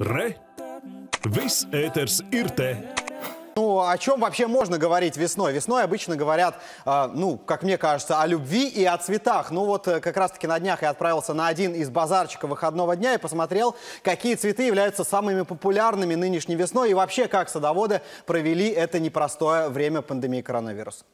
Re! Viss ēters ir te! Ну, о чем вообще можно говорить весной? Весной обычно говорят, как мне кажется, о любви и о цветах. Ну вот как раз-таки на днях я отправился на один из базарчиков выходного дня и посмотрел, какие цветы являются самыми популярными нынешней весной и вообще как садоводы провели это непростое время пандемии коронавируса.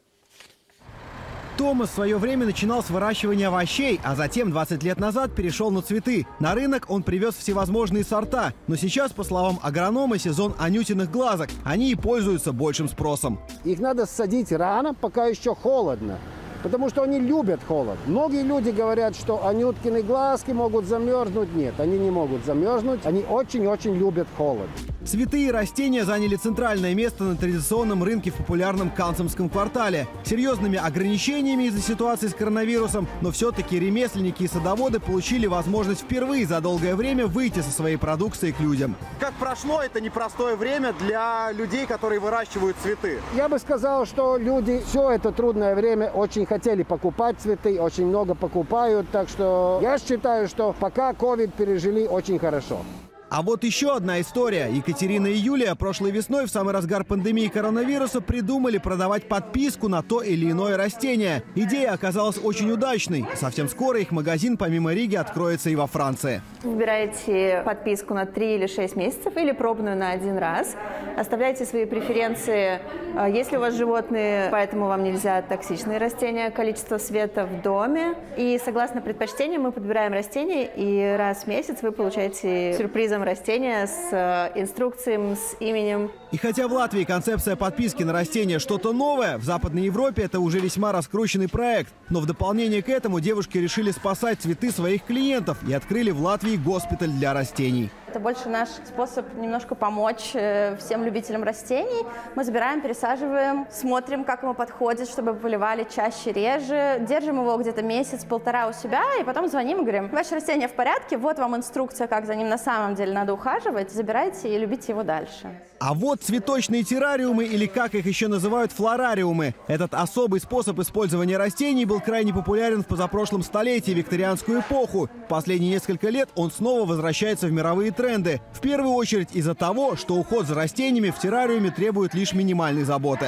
Томас в свое время начинал с выращивания овощей, а затем 20 лет назад перешел на цветы. На рынок он привез всевозможные сорта. Но сейчас, по словам агронома, сезон анютиных глазок. Они и пользуются большим спросом. Их надо садить рано, пока еще холодно. Потому что они любят холод. Многие люди говорят, что анюткины глазки могут замерзнуть. Нет, они не могут замерзнуть. Они очень-очень любят холод. Цветы и растения заняли центральное место на традиционном рынке в популярном Кансомском квартале. Серьезными ограничениями из-за ситуации с коронавирусом, но все-таки ремесленники и садоводы получили возможность впервые за долгое время выйти со своей продукцией к людям. Как прошло это непростое время для людей, которые выращивают цветы? Я бы сказал, что люди все это трудное время очень хотели покупать цветы, очень много покупают. Так что я считаю, что пока ковид пережили очень хорошо. А вот еще одна история. Екатерина и Юлия прошлой весной в самый разгар пандемии коронавируса придумали продавать подписку на то или иное растение. Идея оказалась очень удачной. Совсем скоро их магазин помимо Риги откроется и во Франции. Выбираете подписку на 3 или 6 месяцев или пробную на 1 раз. Оставляйте свои преференции, если у вас животные, поэтому вам нельзя токсичные растения, количество света в доме. И согласно предпочтениям мы подбираем растения, и раз в месяц вы получаете сюрпризом растения с инструкцией, с именем. И хотя в Латвии концепция подписки на растения что-то новое, в Западной Европе это уже весьма раскрученный проект. Но в дополнение к этому девушки решили спасать цветы своих клиентов и открыли в Латвии госпиталь для растений. Это больше наш способ немножко помочь всем любителям растений. Мы забираем, пересаживаем, смотрим, как ему подходит, чтобы поливали чаще, реже. Держим его где-то месяц-полтора у себя, и потом звоним и говорим: ваше растение в порядке, вот вам инструкция, как за ним на самом деле надо ухаживать. Забирайте и любите его дальше. А вот цветочные террариумы, или как их еще называют, флорариумы. Этот особый способ использования растений был крайне популярен в позапрошлом столетии, викторианскую эпоху. В последние несколько лет он снова возвращается в мировые тренды. В первую очередь из-за того, что уход за растениями в террариуме требует лишь минимальной заботы.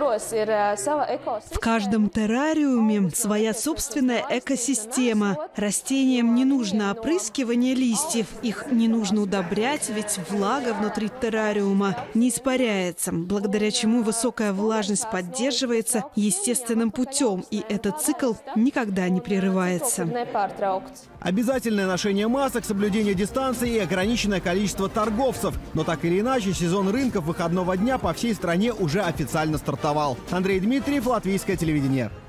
В каждом террариуме своя собственная экосистема. Растениям не нужно опрыскивание листьев, их не нужно удобрять, ведь влага внутри террариума не испаряется, благодаря чему высокая влажность поддерживается естественным путем, и этот цикл никогда не прерывается. Обязательное ношение масок, соблюдение дистанции и ограниченное количество торговцев. Но так или иначе, сезон рынков выходного дня по всей стране уже официально стартовал. Андрей Дмитриев, Латвийское телевидение.